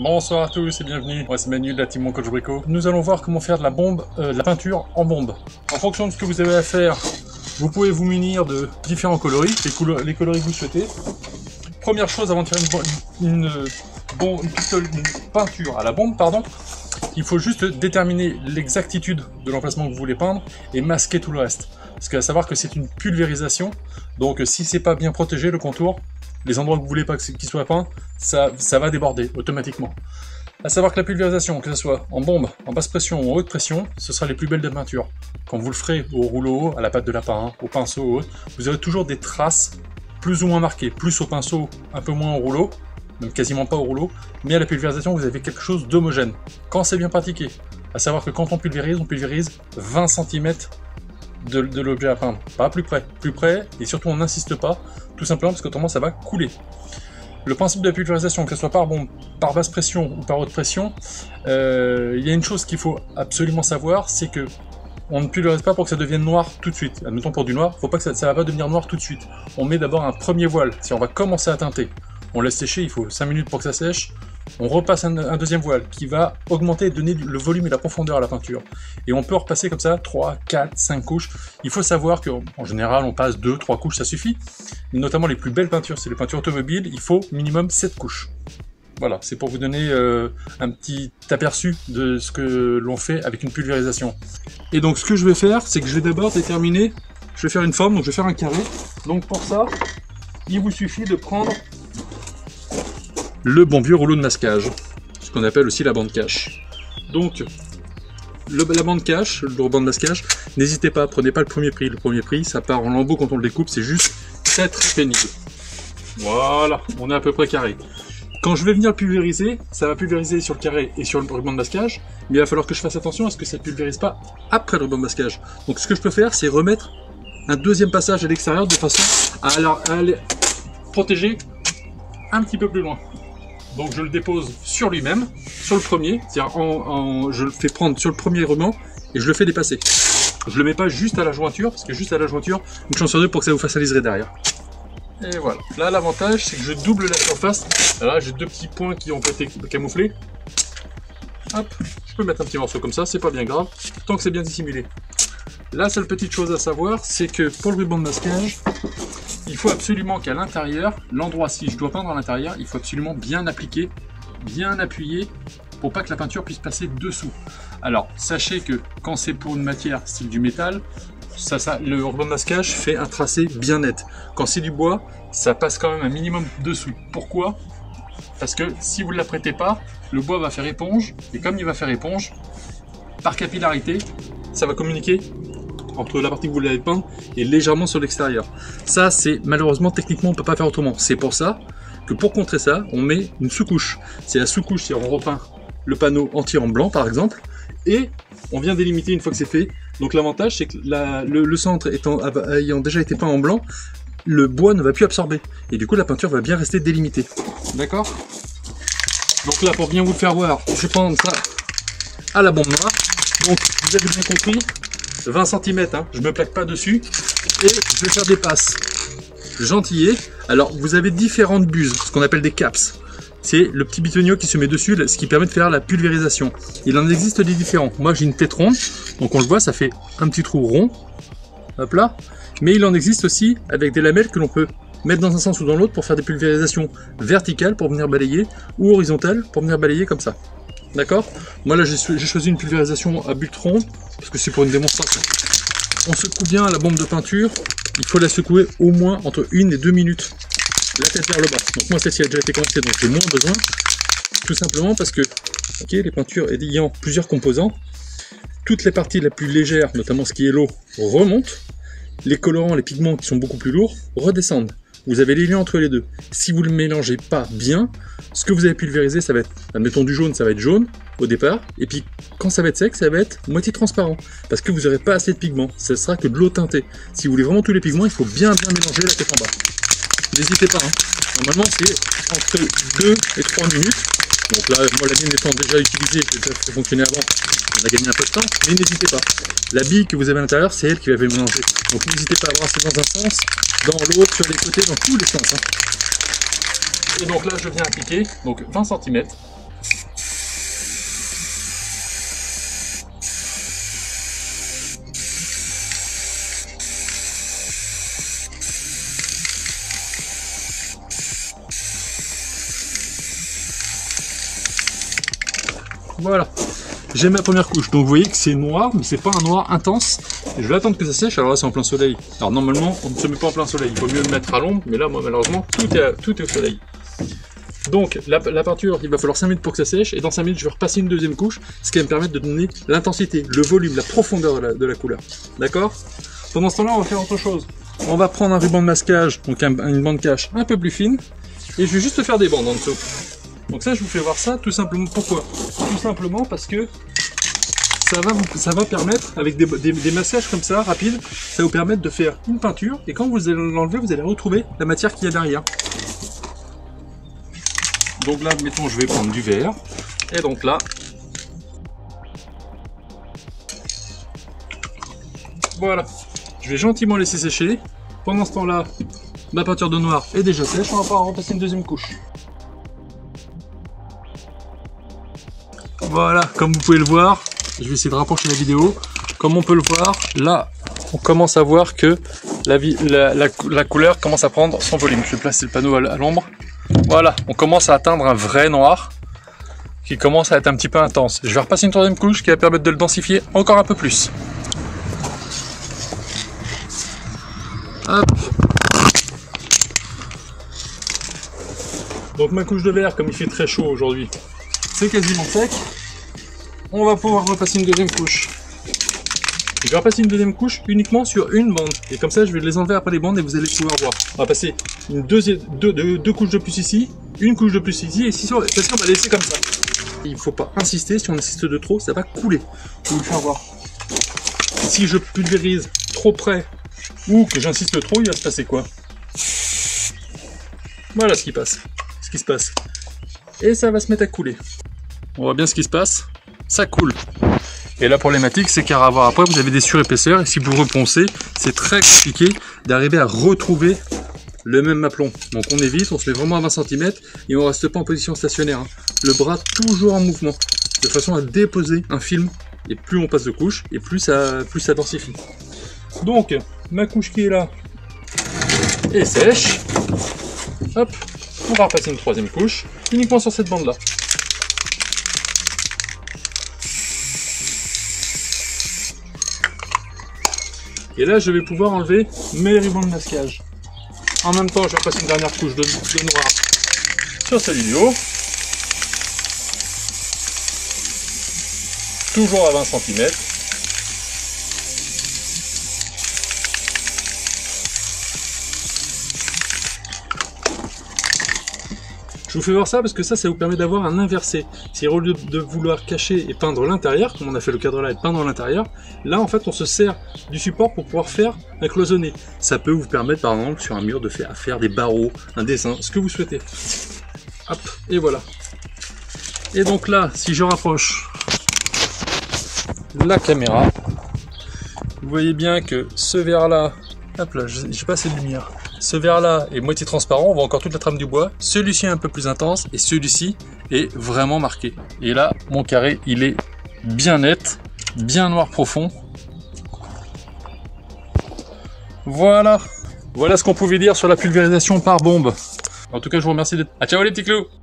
Bonsoir à tous et bienvenue, moi c'est Manu de la team Mon Coach Brico. Nous allons voir comment faire de la peinture en bombe. En fonction de ce que vous avez à faire, vous pouvez vous munir de différents coloris, les coloris que vous souhaitez. Première chose avant de faire une peinture à la bombe, il faut juste déterminer l'exactitude de l'emplacement que vous voulez peindre et masquer tout le reste. Parce qu'à savoir que c'est une pulvérisation, donc si c'est pas bien protégé le contour, les endroits que vous voulez pas qu'ils soient peints, ça va déborder automatiquement. À savoir que la pulvérisation, que ce soit en bombe, en basse pression ou en haute pression, ce sera les plus belles des peintures. Quand vous le ferez au rouleau, à la pâte de lapin, au pinceau, vous aurez toujours des traces plus ou moins marquées, plus au pinceau, un peu moins au rouleau, même quasiment pas au rouleau, mais à la pulvérisation vous avez quelque chose d'homogène, quand c'est bien pratiqué. À savoir que quand on pulvérise 20 cm de l'objet à peindre, pas plus près, et surtout on n'insiste pas, tout simplement parce qu'autrement ça va couler. Le principe de la pulvérisation, que ce soit par bombe, par basse pression ou par haute pression, il y a une chose qu'il faut absolument savoir, c'est que on ne pulvérise pas pour que ça devienne noir tout de suite. Admettons pour du noir, faut pas que ça va pas devenir noir tout de suite. On met d'abord un premier voile, si on va commencer à teinter. On laisse sécher, il faut 5 minutes pour que ça sèche. On repasse un deuxième voile qui va augmenter et donner le volume et la profondeur à la peinture. Et on peut repasser comme ça 3, 4, 5 couches. Il faut savoir qu'en général on passe 2, 3 couches, ça suffit. Notamment les plus belles peintures, c'est les peintures automobiles, il faut minimum 7 couches. Voilà, c'est pour vous donner un petit aperçu de ce que l'on fait avec une pulvérisation. Et donc ce que je vais faire, c'est que je vais d'abord déterminer, je vais faire une forme, donc je vais faire un carré. Donc pour ça, il vous suffit de prendre le bon vieux rouleau de masquage, ce qu'on appelle aussi la bande cache. Donc, la bande cache, le ruban de masquage, n'hésitez pas, prenez pas le premier prix. Le premier prix, ça part en lambeaux quand on le découpe, c'est juste très pénible. Voilà, on est à peu près carré. Quand je vais venir pulvériser, ça va pulvériser sur le carré et sur le ruban de masquage, mais il va falloir que je fasse attention à ce que ça ne pulvérise pas après le ruban de masquage. Donc ce que je peux faire, c'est remettre un deuxième passage à l'extérieur de façon à aller protéger un petit peu plus loin. Donc je le dépose sur lui-même, sur le premier, c'est-à-dire je le fais prendre sur le premier ruban et je le fais dépasser. Je le mets pas juste à la jointure, parce que juste à la jointure, une chance sur deux pour que ça vous fasse aliser derrière. Et voilà. Là l'avantage c'est que je double la surface. Là j'ai deux petits points qui ont été camouflés. Hop, je peux mettre un petit morceau comme ça, c'est pas bien grave, tant que c'est bien dissimulé. La seule petite chose à savoir, c'est que pour le ruban de masquage, il faut absolument qu'à l'intérieur, l'endroit si je dois peindre à l'intérieur, il faut absolument bien appliquer, bien appuyer pour pas que la peinture puisse passer dessous. Alors sachez que quand c'est pour une matière style du métal, le ruban de masquage fait un tracé bien net. Quand c'est du bois, ça passe quand même un minimum dessous. Pourquoi? Parce que si vous ne l'apprêtez pas, le bois va faire éponge, et comme il va faire éponge, par capillarité, ça va communiquer entre la partie que vous voulez peindre et légèrement sur l'extérieur. Ça, c'est malheureusement, techniquement, on peut pas faire autrement. C'est pour ça que pour contrer ça, on met une sous-couche. C'est la sous-couche, c'est on repeint le panneau entier en blanc, par exemple, et on vient délimiter une fois que c'est fait. Donc l'avantage, c'est que le centre ayant déjà été peint en blanc, le bois ne va plus absorber. Et du coup, la peinture va bien rester délimitée. D'accord? Donc là, pour bien vous le faire voir, je vais prendre ça à la bombe noire. Donc, vous avez bien compris, 20 cm, hein, je me plaque pas dessus, et je vais faire des passes gentillées. Alors vous avez différentes buses, ce qu'on appelle des caps. C'est le petit bitonio qui se met dessus, ce qui permet de faire la pulvérisation. Il en existe des différents. Moi j'ai une tête ronde, donc on le voit, ça fait un petit trou rond, hop là. Mais il en existe aussi avec des lamelles que l'on peut mettre dans un sens ou dans l'autre pour faire des pulvérisations verticales pour venir balayer, ou horizontales pour venir balayer comme ça. D'accord? Moi là j'ai choisi une pulvérisation à but rond, parce que c'est pour une démonstration. On secoue bien la bombe de peinture, il faut la secouer au moins entre 1 et 2 minutes, la tête vers le bas. Donc moi celle-ci a déjà été commencée, donc j'ai moins besoin, tout simplement parce que les peintures ayant plusieurs composants, toutes les parties la plus légères, notamment ce qui est l'eau, remontent, les colorants, les pigments qui sont beaucoup plus lourds, redescendent. Vous avez les liens entre les deux. Si vous ne le mélangez pas bien, ce que vous avez pulvérisé, ça va être, admettons du jaune, ça va être jaune au départ, et puis quand ça va être sec, ça va être moitié transparent, parce que vous n'aurez pas assez de pigments, ce sera que de l'eau teintée. Si vous voulez vraiment tous les pigments, il faut bien mélanger la tête en bas. N'hésitez pas, hein. Normalement c'est entre 2 et 3 minutes, donc là, moi la mienne étant déjà utilisée, j'ai déjà fait fonctionner avant, on a gagné un peu de temps, mais n'hésitez pas. La bille que vous avez à l'intérieur, c'est elle qui va mélanger, donc n'hésitez pas à brasser dans un sens, dans l'autre, sur les côtés, dans tous les sens. Hein. Et donc là, je viens appliquer donc 20 cm Voilà. J'ai ma première couche, donc vous voyez que c'est noir, mais c'est pas un noir intense. Et je vais attendre que ça sèche, alors là c'est en plein soleil. Alors normalement, on ne se met pas en plein soleil, il vaut mieux le mettre à l'ombre, mais là, moi, malheureusement, tout est au soleil. Donc la peinture, il va falloir 5 minutes pour que ça sèche, et dans 5 minutes, je vais repasser une deuxième couche, ce qui va me permettre de donner l'intensité, le volume, la profondeur de la couleur. D'accord? Pendant ce temps-là, on va faire autre chose. On va prendre un ruban de masquage, donc une bande cache un peu plus fine, et je vais juste faire des bandes en dessous. Donc ça, je vous fais voir ça tout simplement. Pourquoi? Tout simplement parce que ça va permettre, avec des massages comme ça, rapides, ça va vous permettre de faire une peinture, et quand vous allez l'enlever, vous allez retrouver la matière qu'il y a derrière. Donc là, mettons, je vais prendre du verre, et donc là, voilà, je vais gentiment laisser sécher. Pendant ce temps-là, ma peinture de noir est déjà sèche, on va pouvoir repasser une deuxième couche. Voilà, comme vous pouvez le voir, je vais essayer de rapprocher la vidéo. Comme on peut le voir, là, on commence à voir que la couleur commence à prendre son volume. Je vais placer le panneau à l'ombre. Voilà, on commence à atteindre un vrai noir qui commence à être un petit peu intense. Je vais repasser une troisième couche qui va permettre de le densifier encore un peu plus. Hop. Donc ma couche de verre, comme il fait très chaud aujourd'hui, c'est quasiment sec. On va pouvoir repasser une deuxième couche. Je vais repasser une deuxième couche uniquement sur une bande. Et comme ça, je vais les enlever après les bandes et vous allez pouvoir voir. On va passer deux couches de plus ici, une couche de plus ici, et si on va laisser comme ça. Il ne faut pas insister, si on insiste de trop, ça va couler. Je vais vous le faire voir. Si je pulvérise trop près ou que j'insiste trop, il va se passer quoi? Voilà ce qui se passe. Et ça va se mettre à couler. On voit bien ce qui se passe. Ça coule. Et la problématique, c'est qu'à avoir après, vous avez des surépaisseurs, et si vous reponcez, c'est très compliqué d'arriver à retrouver le même aplomb. Donc on évite, on se met vraiment à 20 cm, et on reste pas en position stationnaire. Hein. Le bras toujours en mouvement, de façon à déposer un film, et plus on passe de couche, et plus ça densifie. Donc, ma couche qui est là est sèche. Hop, on va repasser une troisième couche, uniquement sur cette bande-là. Et là, je vais pouvoir enlever mes rubans de masquage. En même temps, je vais repasser une dernière couche de noir sur celui du haut. Toujours à 20 cm. Je vous fais voir ça parce que ça vous permet d'avoir un inversé. Si au lieu de vouloir cacher et peindre l'intérieur, comme on a fait le cadre là et peindre l'intérieur, là en fait on se sert du support pour pouvoir faire un cloisonné. Ça peut vous permettre par exemple sur un mur de faire des barreaux, un dessin, ce que vous souhaitez. Hop, et voilà. Et donc là, si je rapproche la caméra, vous voyez bien que ce verre là, hop là, j'ai pas assez de lumière. Ce verre là est moitié transparent, on voit encore toute la trame du bois. Celui-ci est un peu plus intense et celui-ci est vraiment marqué. Et là, mon carré, il est bien net, bien noir profond. Voilà. Voilà ce qu'on pouvait dire sur la pulvérisation par bombe. En tout cas, je vous remercie d'être... Ah, ciao les petits clous!